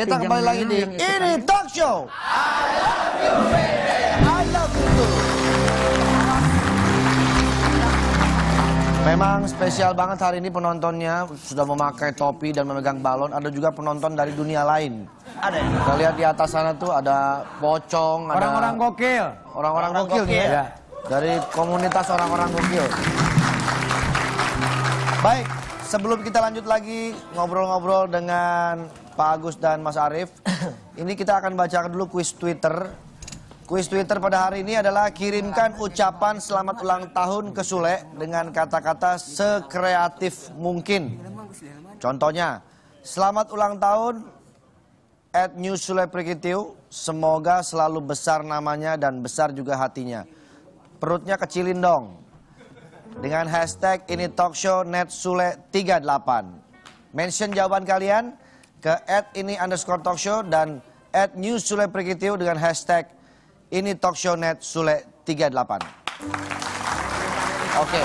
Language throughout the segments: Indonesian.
Kita kembali lagi di Ini Talk Show. I love you baby, I love you too. Memang spesial banget hari ini penontonnya, sudah memakai topi dan memegang balon. Ada juga penonton dari dunia lain. Ada ya? Kita lihat di atas sana tuh ada pocong, ada orang-orang gokil. Orang-orang gokil nih ya. Dari komunitas orang-orang gokil. Baik, sebelum kita lanjut lagi ngobrol-ngobrol dengan Pak Agus dan Mas Arief, ini kita akan bacakan dulu kuis Twitter. Kuis Twitter pada hari ini adalah kirimkan ucapan selamat ulang tahun ke Sule dengan kata-kata sekreatif mungkin. Contohnya, selamat ulang tahun @newsuleprikitiu. Semoga selalu besar namanya dan besar juga hatinya. Perutnya kecilin dong. Dengan hashtag ini talkshow @sule38. Mention jawaban kalian ke @ini_talkshow dan @newsuleprikitiu dengan hashtag ini talkshow @sule38. Oke.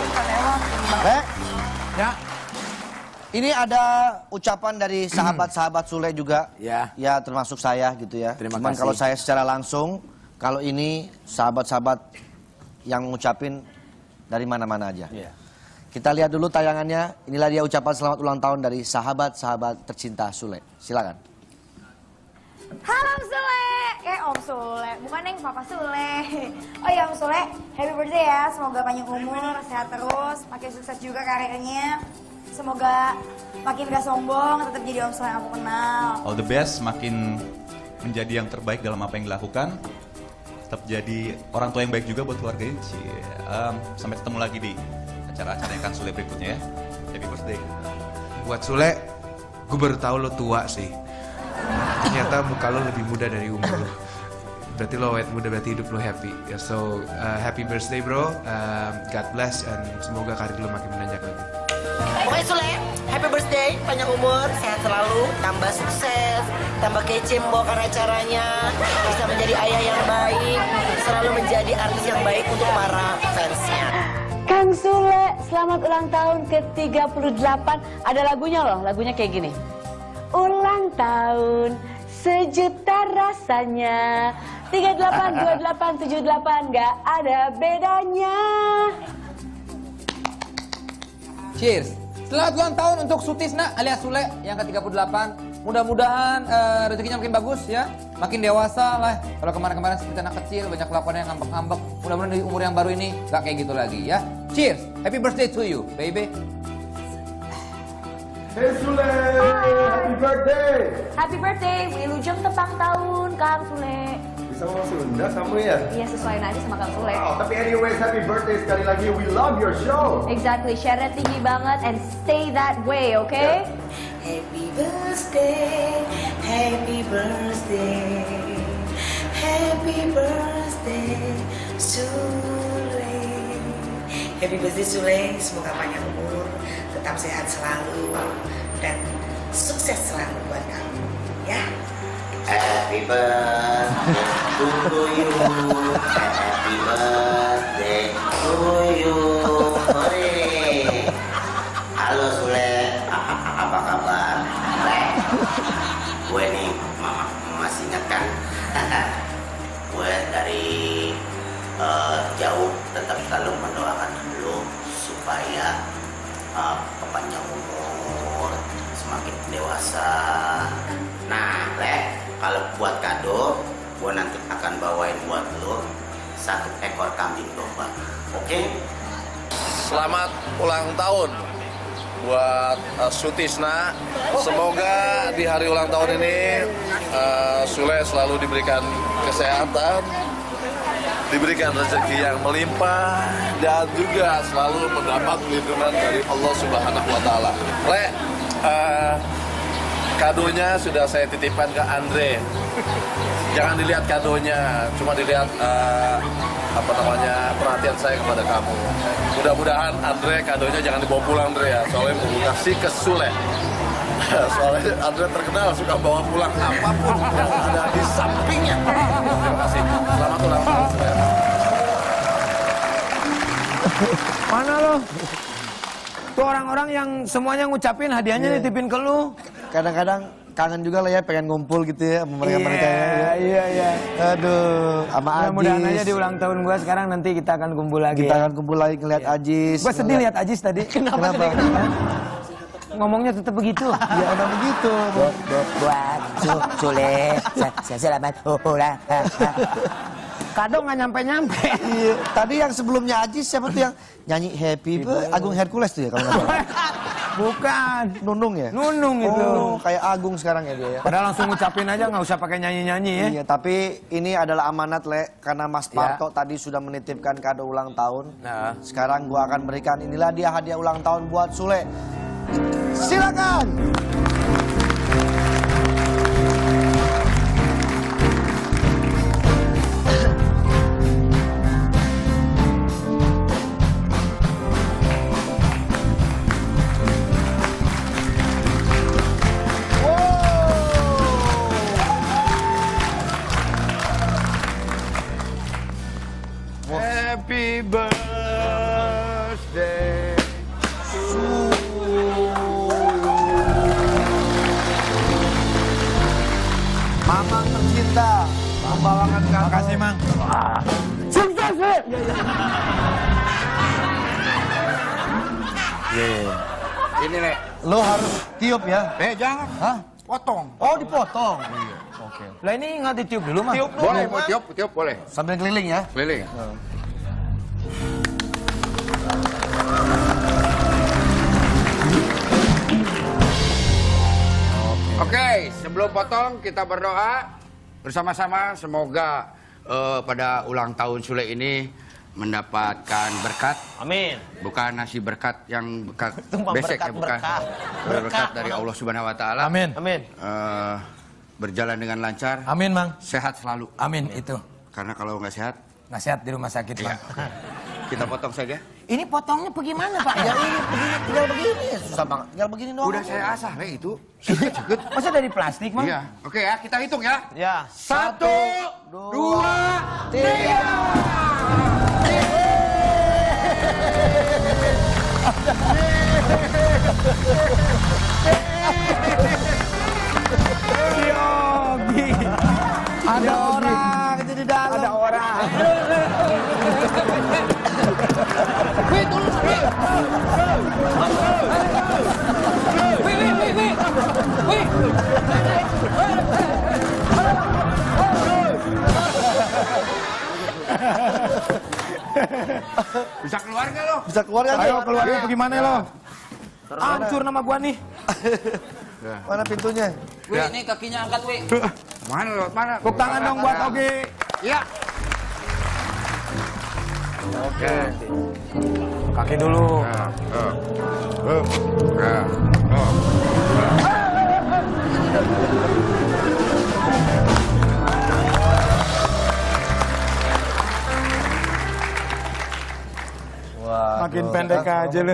Ya. Ini ada ucapan dari sahabat-sahabat Sule juga. Ya. Ya termasuk saya gitu ya. Terima kasih. Kalau saya secara langsung, kalau ini sahabat-sahabat yang ngucapin dari mana-mana aja. Ya. Kita lihat dulu tayangannya. Inilah dia ucapan selamat ulang tahun dari sahabat-sahabat tercinta Sule. Silakan. Halo Om Sule, Om Sule, bukan Neng, Papa Sule. Oh ya Om Sule, happy birthday ya, semoga panjang umur, sehat terus, makin sukses juga karirnya. Semoga makin gak sombong, tetap jadi Om Sule yang aku kenal. All the best, makin menjadi yang terbaik dalam apa yang dilakukan. Tetap jadi orang tua yang baik juga buat keluarga ini. Sampai ketemu lagi di acara-acara yang akan Sule berikutnya ya. Happy birthday. Buat Sule, gue baru tahu lo tua sih. Ternyata muka lo lebih muda dari umur lo. Berarti lo awet muda, berarti hidup lo happy. So, happy birthday bro. God bless and semoga karir lo makin menanjak lagi. Oke Sule, happy birthday, panjang umur, sehat selalu, tambah sukses, tambah kece membawakan acaranya, bisa menjadi ayah yang baik, selalu menjadi artis yang baik untuk para fansnya. Kang Sule, selamat ulang tahun ke-38. Ada lagunya loh, lagunya kayak gini. Ulang tahun sejuta rasanya, 38, 28, 78, gak ada bedanya. Cheers. Selamat ulang tahun untuk Sutisna alias Sule yang ke-38. Mudah-mudahan rezekinya makin bagus ya. Makin dewasa lah. Kalau kemarin-kemarin seperti anak kecil, banyak kelakuannya yang ngambek-ngambek. Mudah-mudahan di umur yang baru ini gak kayak gitu lagi ya. Cheers. Happy birthday to you, baby. Hey Sule, happy birthday. Happy birthday, wilujeng tepang tahun Kang Sule. Bisa ngomong Sunda kamu ya? Iya, sesuaiin aja sama Kang Sule. Wow, tapi anyways, happy birthday sekali lagi. We love your show. Exactly, share-nya tinggi banget and stay that way, okay? Happy birthday, happy birthday, happy birthday Sule. Happy birthday Sule, semoga panjang umur, tetap sehat selalu, dan sukses selalu buat kamu, ya. Happy birthday to you, happy birthday to you. Halo Sule, apa kabar? Gue nih masih ingat kan? Gue dari jauh tetap selalu mendoakan lu supaya panjang umur, semakin dewasa. Nah, kalau buat kado, gue nanti akan bawain buat lu 1 ekor kambing domba. Oke? Selamat ulang tahun buat Sutisna. Semoga di hari ulang tahun ini Sule selalu diberikan kesehatan, diberikan rezeki yang melimpah, dan juga selalu mendapat lindungan dari Allah Subhanahu wa Ta'ala. Kadonya sudah saya titipkan ke Andre. Jangan dilihat kadonya, cuma dilihat perhatian saya kepada kamu. Mudah-mudahan Andre kadonya jangan dibawa pulang Andre ya, soalnya mau kasih ke Sule. Soalnya Andre terkenal suka bawa pulang apapun yang ada di sampingnya. Terima kasih. Selamat ulang tahun. Mana lo? Tuh orang-orang yang semuanya ngucapin hadiahnya nitipin ke lu. Kadang-kadang kangen juga lah ya, pengen ngumpul gitu ya sama mereka-mereka ya. Iya. Aduh, sama Ajis. Mudah-mudahan aja di ulang tahun gua sekarang nanti kita akan kumpul lagi. Kita akan kumpul lagi ngeliat Ajis. Gua sedih lihat Ajis tadi. Kenapa? Ngomongnya tetap begitu. Ya emang begitu. Buat Sule, selamat ulang. Kado nggak nyampe-nyampe. Iya. Tadi yang sebelumnya Ajis siapa tuh yang nyanyi Happy Agung Hercules tuh ya kalau nggak salah. Bukan. Nunung ya? Nunung itu. Oh, kayak Agung sekarang ya dia ya. Padahal langsung ngucapin aja, nggak usah pakai nyanyi-nyanyi ya. Iya, tapi ini adalah amanat, Le, karena Mas Parto tadi sudah menitipkan kado ulang tahun. Nah. Sekarang gua akan berikan, inilah dia hadiah ulang tahun buat Sule. Silakan. Happy birthday to Mamang tercinta membawakan kado. Makasih, Mang. Sukses, Le. Ini, Le. Lo harus tiup ya. Jangan. Hah? Potong. Oh, dipotong. Lah ini nggak ditiup dulu, Mang? Tiup dulu, Boleh, Mang. tiup boleh. Sambil keliling ya. Keliling. Oke, sebelum potong kita berdoa bersama-sama semoga pada ulang tahun Sule ini mendapatkan berkat. Amin. Bukan nasi berkat yang berkat Tumpang besek berkat ya, bukan. berkah. Berkat dari Allah Subhanahu wa taala. Amin. Amin. Berjalan dengan lancar. Amin, Mang. Sehat selalu. Amin, itu. Karena kalau nggak sehat, Nggak sehat di rumah sakit, ya. Bang. Kita potong saja. Ini potongnya bagaimana, Pak? Ya ini begini, tinggal begini. Susah banget. Tinggal begini doang. Udah saya asah, Le, itu. Seket. Masa dari plastik, Mang? Iya. Oke ya, kita hitung ya. Ya. 1, 2, 3. Ada orang itu di dalam. Ada orang. Wih, tolong, wih. Wih. Bisa keluar nggak lo? Bisa keluar kan? Ayo keluar ya, bagaimana lo? Hancur nama gua nih. Mana pintunya? Wih, ini kakinya angkat, Wih. Mana lo? Mana? Tepuk tangan dong buat Ogi. Iya. Oke. Kaki dulu. Wah. Makin pendek aja lu.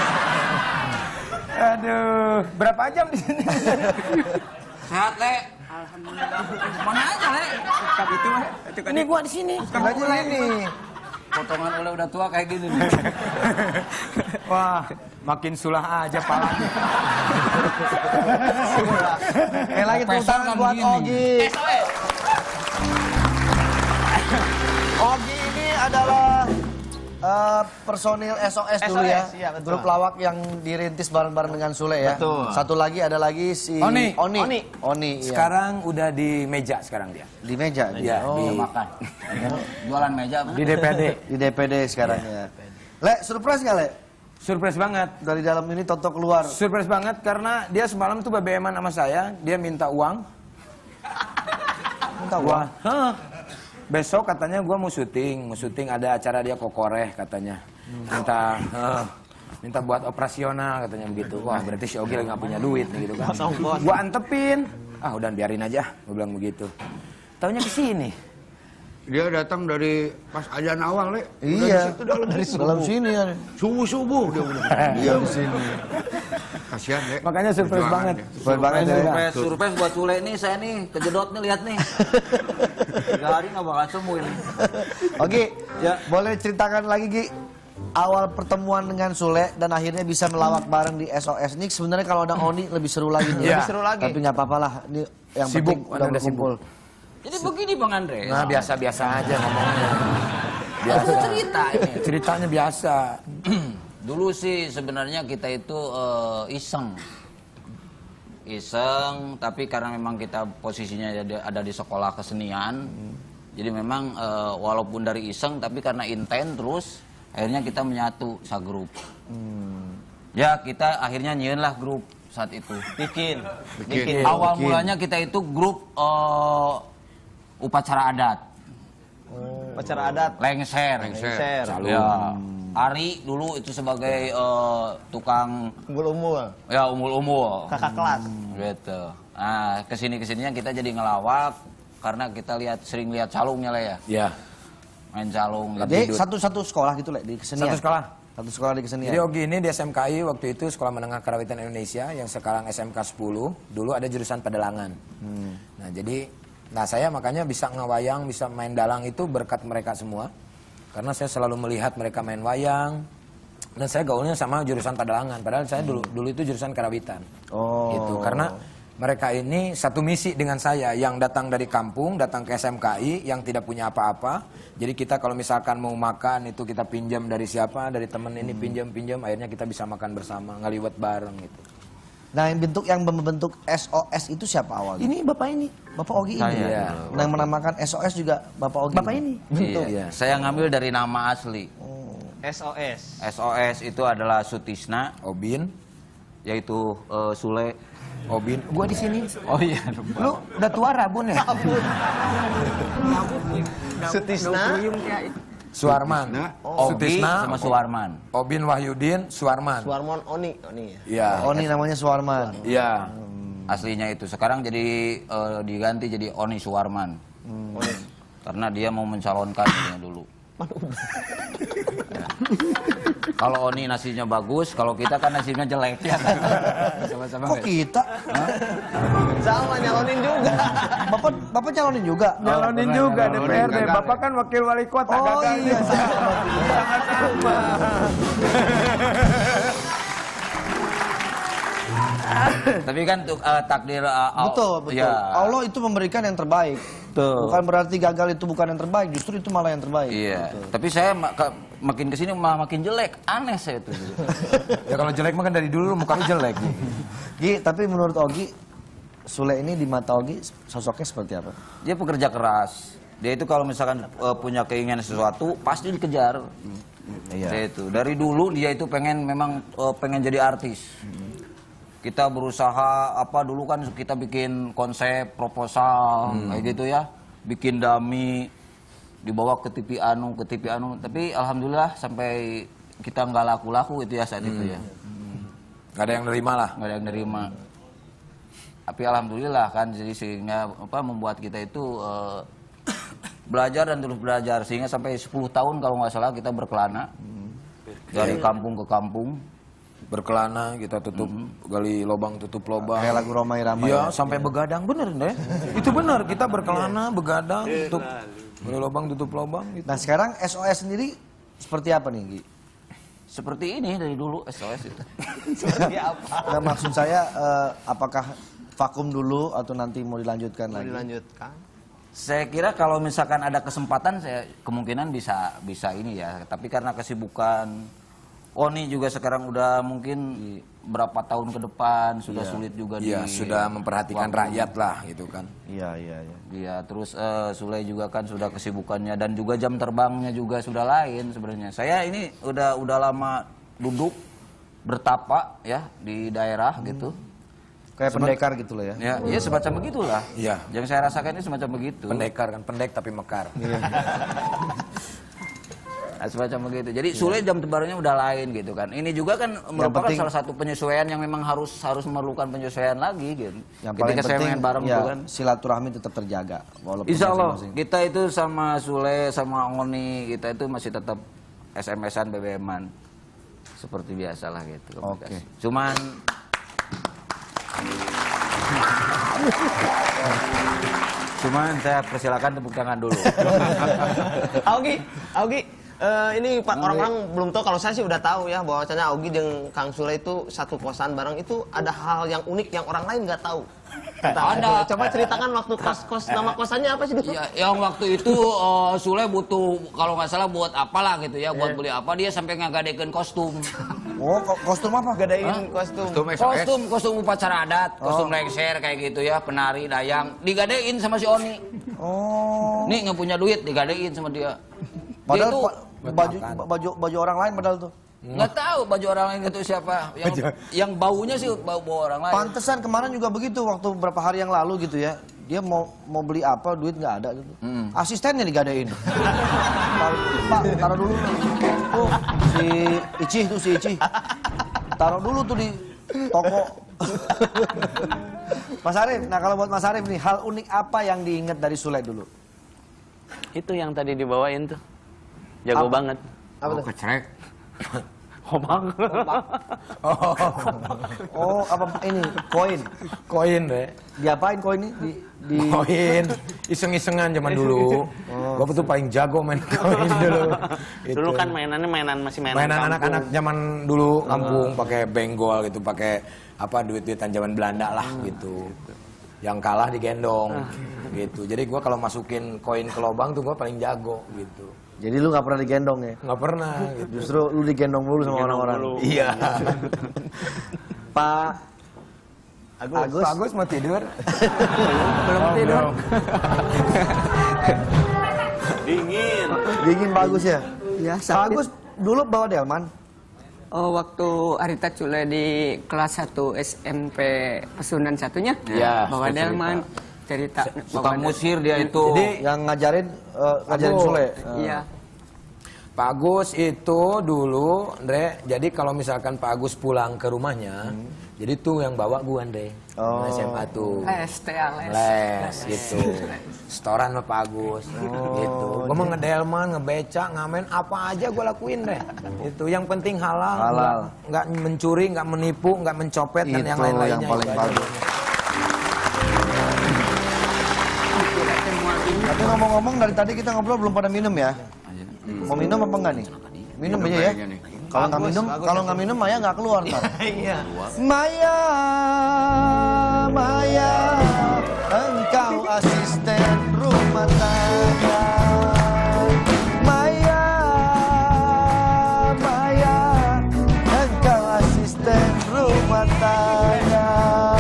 Aduh, berapa jam di sini? Sehat, Le. Alhamdulillah. Mana aja, Le? Itu mah. Ini gua di sini. Lagi ini. Potongan oleh udah tua kayak gini nih. Wah, makin sulah aja palanya. Lagi tepuk tangan buat Ogi. Ogi ini adalah personil SOS dulu ya. iya, betul. Grup lawak yang dirintis bareng-bareng dengan Sule ya. Betul. Satu lagi ada lagi si Oni. Oni, iya. Sekarang udah di meja sekarang dia. Di meja. Iya, Oh, di Makan. Jualan meja. di DPD. di DPD sekarang ya. Le, surprise nggak Le? Surprise banget. Dari dalam ini Toto keluar. Surprise banget karena dia semalam tuh BBM-an sama saya, dia minta uang. Minta uang. Hah. Besok katanya gua mau syuting ada acara dia Kokoreh katanya. Minta buat operasional katanya begitu. Wah, berarti si Ogi lagi nggak punya duit nih gitu kan. Gua antepin. Ah, udah biarin aja, gua bilang begitu. Taunya ke sini. Dia datang dari pas azan awal, Le. Iya. Dari Dalam sini ya. subuh dia udah. Iya di sini. Kasihan, Le. Makanya surprise Perjuangan banget. dia. Surprise banget ya. Surprise buat Sule nih, saya nih kejedot nih, lihat nih. 3 hari nggak bakal sembuh ini. Ogi, ya boleh ceritakan lagi Gi awal pertemuan dengan Sule dan akhirnya bisa melawak bareng di SOS. Ini sebenarnya kalau ada Oni lebih seru lagi nih. Lebih seru lagi. Tapi nggak apa-apa lah. Ini yang Sibuk, penting udah berkumpul. Jadi begini Bang Andre. Nah biasa-biasa aja ngomongnya. Biasa. Cerita ini. Ceritanya biasa. Dulu sih sebenarnya kita itu iseng, tapi karena memang kita posisinya ada di sekolah kesenian, jadi memang walaupun dari iseng, tapi karena intent terus, akhirnya kita menyatu sagrup. Ya kita akhirnya nyiun lah grup saat itu. Bikin. Awal mulanya kita itu grup upacara adat. Upacara adat. Lengser. Ya. Ari dulu itu sebagai tukang umbul-umbul. Ya, umbul-umbul. Kakak kelas. Gitu. Nah, kesininya kita jadi ngelawak karena kita sering lihat calungnya lah ya. Iya. Main calung. Jadi satu sekolah gitu lah di kesenian. Satu sekolah di kesenian. Jadi Ogi ini di SMKI waktu itu Sekolah Menengah Karawitan Indonesia yang sekarang SMK 10, dulu ada jurusan pedalangan. Nah saya makanya bisa ngewayang, bisa main dalang itu berkat mereka semua. Karena saya selalu melihat mereka main wayang dan saya gaulnya sama jurusan pedalangan. Padahal saya dulu itu jurusan karawitan. Gitu. Karena mereka ini satu misi dengan saya yang datang dari kampung, datang ke SMKI yang tidak punya apa-apa. Jadi kita kalau misalkan mau makan itu kita pinjam dari siapa, dari temen ini pinjam, akhirnya kita bisa makan bersama, ngaliwat bareng gitu. Nah, yang membentuk SOS itu siapa awalnya? Ini Bapak ini. Bapak Ogi ini. Iya. Nah, yang menamakan SOS juga Bapak Ogi. Bapak ini. Iya. Saya ngambil dari nama asli. SOS. SOS itu adalah Sutisna, Obin, yaitu Sule. Obin. Gua di sini. Oh iya. Lu udah tua rabun ya? Sutisna. Suarman. Ogi sama Suwarman. Obin Wahyudin, Suarman. Suarman Oni ya. Iya. Oni namanya Suwarman. Iya. Aslinya itu. Sekarang jadi diganti jadi Oni Suwarman. Karena dia mau mencalonkan dulu. Ya. Kalau Oni nasinya bagus, kalau kita kan nasinya jelek ya. Sama-sama. Kok kita? Sama nyalonin juga. Bapak nyalonin juga? Nyalonin juga DPRD. Bapak kan wakil wali kota. Oh iya, sama-sama. Tapi kan takdir betul. Ya. Allah itu memberikan yang terbaik. Bukan berarti gagal itu bukan yang terbaik, justru itu malah yang terbaik. Iya. Tapi saya makin kesini makin jelek, aneh saya itu. Ya kalau jelek mah kan dari dulu mukanya jelek. Gi, tapi menurut Ogi, Sule ini di mata Ogi sosoknya seperti apa? Dia pekerja keras. Dia itu kalau misalkan punya keinginan sesuatu pasti dikejar. Dia itu dari dulu dia itu pengen jadi artis. Kita berusaha dulu kan kita bikin konsep proposal kayak gitu ya, bikin dummy, dibawa ke TV anu, tapi alhamdulillah sampai kita nggak laku-laku itu ya saat itu ya. Nggak ada yang nerima lah. Nggak ada yang nerima. Tapi alhamdulillah kan jadi sehingga membuat kita itu belajar dan terus belajar sehingga sampai 10 tahun kalau nggak salah kita berkelana dari kampung ke kampung. Berkelana kita tutup gali lubang tutup lubang. Kayak lagu Roma Irama. Iya, sampai begadang bener deh. Itu bener, kita berkelana, begadang, tutup gali lubang tutup lubang gitu. Nah, sekarang SOS sendiri seperti apa nih, Gi? Seperti ini dari dulu SOS itu. Seperti apa? Nah, maksud saya apakah vakum dulu atau nanti mau dilanjutkan lagi? Dilanjutkan. Saya kira kalau misalkan ada kesempatan saya kemungkinan bisa ini ya, tapi karena kesibukan Oni juga sekarang udah mungkin berapa tahun ke depan sudah sulit juga sudah memperhatikan rakyat lah gitu kan. Iya, terus Sule juga kan sudah kesibukannya dan juga jam terbangnya juga sudah lain sebenarnya. Saya ini udah lama duduk bertapa ya di daerah gitu. Kayak pendekar gitu loh ya. Iya semacam begitulah. Iya. Yang saya rasakan ini semacam begitu. Pendekar kan, pendek tapi mekar. Semacam begitu. Jadi Sule jam terbangnya udah lain gitu kan. Ini juga kan merupakan salah satu penyesuaian yang memang harus memerlukan penyesuaian lagi gitu. Yang paling ketika saya penting main bareng ya, kan. Silaturahmi tetap terjaga. Insya Allah kita itu sama Sule sama Oni kita itu masih tetap SMS-an BBM-an seperti biasa lah gitu. Oke. Cuman saya persilakan tepuk tangan dulu. Augi, Ini orang-orang belum tahu, kalau saya sih udah tahu ya bahwasanya Augie dan Kang Sule itu satu kosan bareng, itu ada hal yang unik yang orang lain nggak tahu. Ada. Coba ceritakan waktu kos nama kosannya apa sih dulu? Ya, yang waktu itu Sule butuh kalau nggak salah buat apalah gitu ya, buat beli apa dia sampai ngagadekeun kostum. Oh, kostum apa? Gadain kostum. Kostum upacara adat, kostum lengser kayak gitu ya, penari dayang, digadein sama si Oni. Oh. Nih nggak punya duit, digadein sama dia. Padahal Dia baju orang lain padahal tuh. nggak tahu baju orang lain itu siapa. Yang baunya sih bau orang lain. Pantesan kemarin juga begitu waktu beberapa hari yang lalu gitu ya. Dia mau beli apa, duit nggak ada gitu. Asistennya digadain. Pak, taruh dulu. Tuh, si Ici. Taruh dulu tuh di toko. Mas Arif, nah kalau buat Mas Arif nih, hal unik apa yang diingat dari Sule dulu? Itu yang tadi dibawain tuh. Jago banget. Apa tuh? Kecerek. Hobak. Oh, apa ini? Koin deh. Diapain koin ini? Koin, iseng-isengan zaman dulu. Bapak tuh paling jago main koin dulu. Dulu kan mainan masih mainan anak-anak zaman dulu kampung pakai benggol gitu, pakai apa duit-duitan zaman Belanda lah gitu. Yang kalah digendong gitu. Jadi gua kalau masukin koin ke lubang tuh gua paling jago gitu. Jadi lu nggak pernah digendong ya? Nggak pernah. Gitu. Justru lu digendong dulu sama orang-orang. Iya. Pak Agus mau tidur? Belum tidur. Dingin bagus ya? Ya, Pak Agus dulu bawa delman? Oh, waktu Arita Cule di kelas 1 SMP Pesunan satunya, bawa delman. Cerita suka musir dia itu. Jadi yang ngajarin Sule. Iya. Pak Agus itu dulu, Andre, jadi kalau misalkan Pak Agus pulang ke rumahnya, jadi tuh yang bawa gua, Andre. SMA tuh. Les gitu. Setoran sama Pak Agus. Gitu. Gua mau ngedelman, ngebeca, ngamen, apa aja gua lakuin, Andre. Itu yang penting halal. Nggak mencuri, nggak menipu, nggak mencopet dan yang lain-lainnya. Itu yang paling bagus. Tapi ngomong-ngomong dari tadi kita ngobrol belum pada minum ya. Mau minum apa enggak nih? Minum aja ya. Kalau nggak minum Maya nggak keluar ntar. Maya, engkau asisten rumah tangga. Maya, engkau asisten rumah tangga.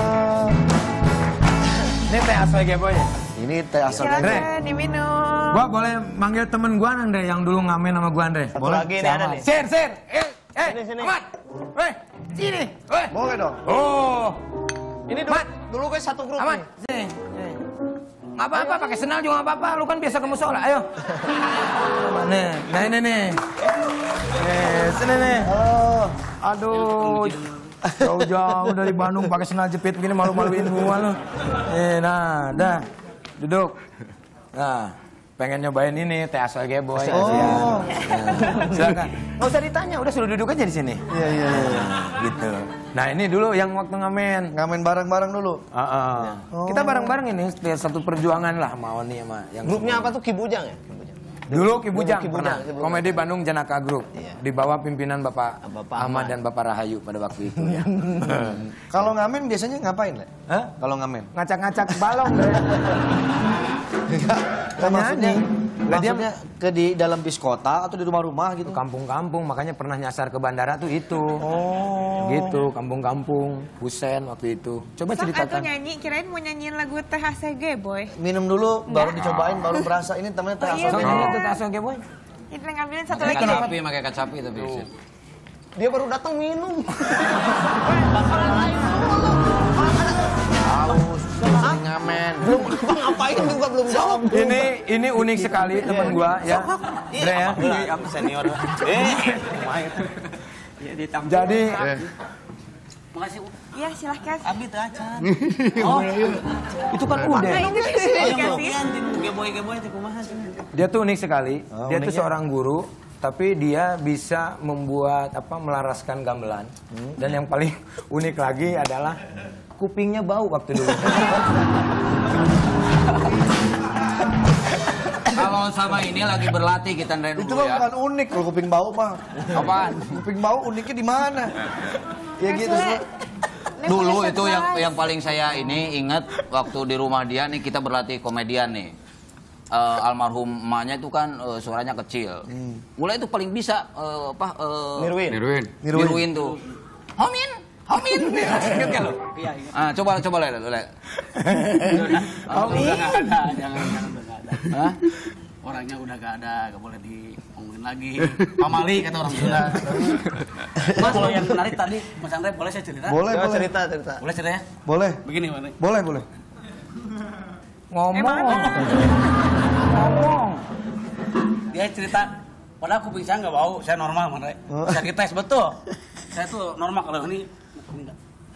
Ini teh asal Geboy ya? Ini teh asal Andre. Diminum. Gua boleh manggil temen gua Andre yang dulu ngamen sama gua Andre. Boleh lagi nih ada nih. Sir. Sini. Amat. Sini. Boleh dong. Oh. Ini dulu kan satu grup Amat. nih. Sini. Nggak apa-apa, pakai senal juga nggak apa-apa. Lu kan biasa ke musola. Ayo. Nah ini nih. Sini nih. Aduh. Jauh-jauh dari Bandung pakai senal jepit begini malu-maluin gua lu. Nah, dah. Duduk. Nah, pengen nyobain ini teh asal Geboy. Oh. Silakan. Nggak usah ditanya, udah suruh duduk aja di sini. Iya. Gitu. Nah, ini dulu yang waktu ngamen. Ngamen bareng-bareng dulu. Kita bareng-bareng ini satu perjuangan lah sama Oni sama yang Grupnya apa tuh? Kibujang ya? Dulu Kibujang pernah. Komedi Bandung Janaka Group. Di bawah pimpinan Bapak Ahmad dan Bapak Rahayu pada waktu itu ya. Kalau ngamen biasanya ngapain, Le? Kalau ngamen? Ngacak-ngacak balong, Le. Maksudnya di dalam bis kota atau di rumah-rumah gitu? Kampung-kampung, makanya pernah nyasar ke bandara tuh itu. Oh. Gitu, kampung-kampung, Husen waktu itu. Coba ceritakan. Aku nyanyi, kirain mau nyanyiin lagu Teh ACG, Boy. Minum dulu, baru dicobain, baru berasa. Ini temennya teh asal. Ini tuh teh asal Geboy. Ini ngambilin satu lagi. Pakai kacapi tapi. Dia baru datang minum. Ngamen. Belum ngapain juga belum jawab. Ini unik sekali teman gua ya. Andre ya. Apa senior? Jadi Makasih. Iya, silahkan. Abi teh acan. Oh, itu kan udah. Geboy teh kumaha sih? Dia tuh unik sekali. Dia tuh seorang guru, tapi dia bisa membuat melaraskan gamelan. Dan yang paling unik lagi adalah kupingnya bau waktu dulu. Kalau sama-sama ini lagi berlatih kita Ndre Itu dulu mah ya. bukan unik kalau kuping bau mah. Apaan? Kuping bau uniknya di mana? Ya gitu. Dulu itu yang paling saya ini ingat waktu di rumah dia nih kita berlatih komedian nih. Almarhum emaknya itu kan suaranya kecil. Mulai itu paling bisa niruin tuh. Homin. Ingat kan lo? Iya. Coba Le. Homin. Jangan Hah? Orangnya udah gak ada, gak boleh diomongin lagi. Pamali kata orang Sunda. Mas, kalau yang menarik tadi, Mas Andre, boleh saya cerita? Boleh. cerita. Boleh cerita ya? Boleh. Begini, boleh. Boleh. Ngomong. Dia cerita, padahal kuping saya nggak bau, saya normal, Andre. Bisa dites betul. Saya tuh normal kalau ini enggak.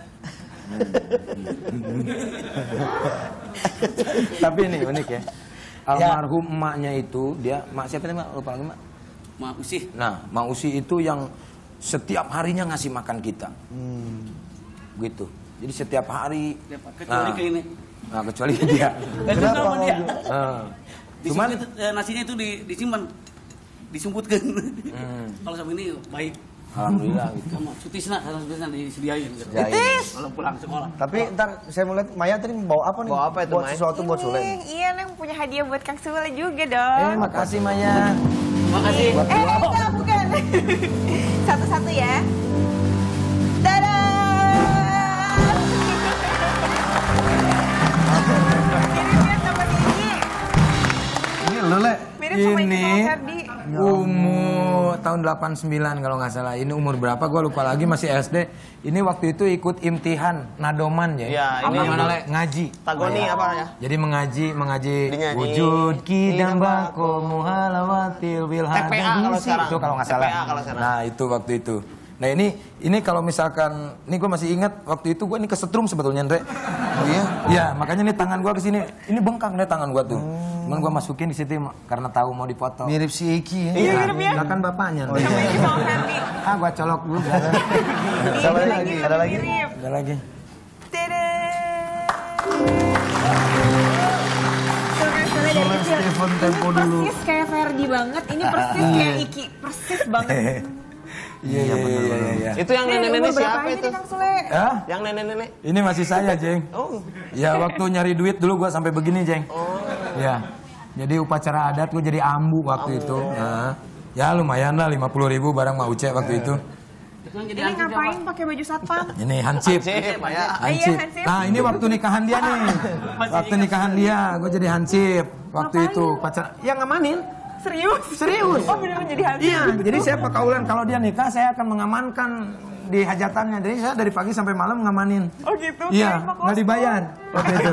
Tapi ini unik ya. Almarhum emaknya itu, mak siapa nih, Mak? Lupa lagi, Mak. Mak Usi. Nah, Mak Usi itu yang setiap harinya ngasih makan kita. Gitu. Jadi setiap hari. Kecuali ke ini. Nah, kecuali dia. Dan juga sama dia. Cuman nasinya itu disimpan, disumputkan. Kalau sama ini baik. Alhamdulillah gitu. Sama Sutisna disediain. Kalau pulang sekolah. Tapi ntar saya mau lihat Maya tadi bawa apa nih? Bawa apa itu, Buat Maya? sesuatu buat Sule. Iya, Neng punya hadiah buat Kang Sule juga dong. Makasih Maya. Makasih. Enggak, bukan. Satu-satu ya. Dadah. Kirimnya sama Didi. Ini Lele. Mirip sama Ini Iqbal Ferdi. umur tahun 89 kalau nggak salah. Ini umur berapa? Gua lupa lagi, masih SD. Ini waktu itu ikut imtihan Nadoman ya. Iya, ini mana Le? Ngaji. Tagoni apa ya? Jadi mengaji Dinyanyi. wujud kidam bako muhalawatil bil TPA kalau sekarang. itu kalau nggak salah. TPA kalau sekarang. Nah, itu waktu itu. Nah, ini kalau misalkan ini gue masih ingat waktu itu gue ini kesetrum sebetulnya, Andre. Oh iya? Iya, makanya nih tangan gue kesini. Ini bengkak deh tangan gue tuh. Cuman gue masukin di situ karena tahu mau dipotong. Mirip si Eki ya. Iya, nah kan bapaknya. Sama Iqbal Ferdi. Gue colok dulu. Sama lagi. Ada lagi? Ada lagi. Sule Stephen tempo dulu. Persis kayak Ferdi banget. Ini persis kayak Iki. Persis banget. Iya. Itu yang nenek-nenek siapa itu? Kang Sule? Hah? Yang nenek-nenek? Ini masih saya, Jeng. Oh. Ya, waktu nyari duit dulu gue sampai begini, Jeng. Oh. Ya. Jadi upacara adat gue jadi ambu waktu itu. Nah, ya lumayan lah 50.000 barang Mak Uce waktu itu. Ini ngapain pakai baju satpam? Ini hansip. Iya, Hansip. hansip. Nah, ini waktu nikahan dia nih. Waktu nikahan dia, gue jadi hansip. Waktu itu pacar. Ya ngamanin. Serius. Oh, beneran jadi hansip? Iya, jadi saya pakaulan kalau dia nikah saya akan mengamankan di hajatannya. Jadi saya dari pagi sampai malam ngamanin. Oh gitu? Iya, nggak dibayar waktu itu.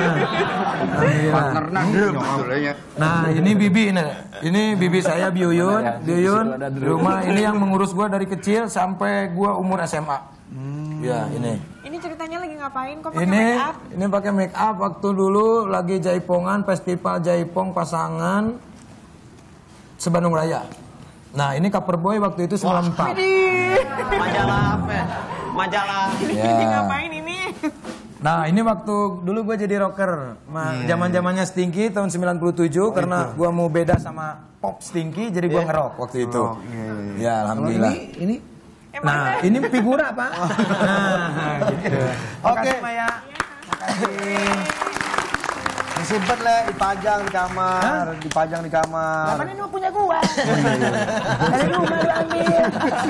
Nah, ini bibi ini bibi saya Biyun di rumah. Ini yang mengurus gua dari kecil sampai gua umur SMA. Ya, ini. Ini ceritanya lagi ngapain kok pakai Ini make up? ini pakai make up waktu dulu lagi jaipongan festival jaipong pasangan Sebandung Raya. Nah, ini cover boy waktu itu 94. Majalah apa ya? Majalah. Ya. Ini ngapain ini? Nah, ini waktu dulu gue jadi rocker. Zaman-zamannya Stinky tahun 97 karena gue mau beda sama pop Stinky jadi gue ngerok waktu itu. Ya, alhamdulillah. Ini Nah, ini figura, Pak. Nah, gitu. Oke. Makasih, Maya. Makasih. Disimpan Le, dipajang di kamar, dipajang di kamar. Mana ini mau punya gua? Dari rumah diambil.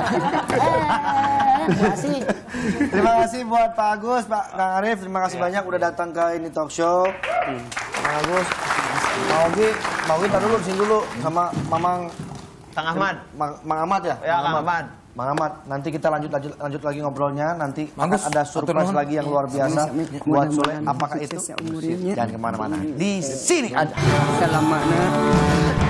Makasih. Terima kasih buat Pak Agus, Pak Kang Arif. Terima kasih banyak udah datang ke ini talk show. Pak Agus, Mau Ogi, taruh dulu, sini dulu sama Mamang Kang Ahmad. Mang Ahmad ya? Ya, Kang Ahmad. Mang Ahmad, nanti kita lanjut lagi ngobrolnya. Nanti Bagus. ada surprise lagi yang luar biasa buat Sule. Apakah itu? Sukses ya umurnya. Jangan kemana-mana. Di sini aja. Selamat.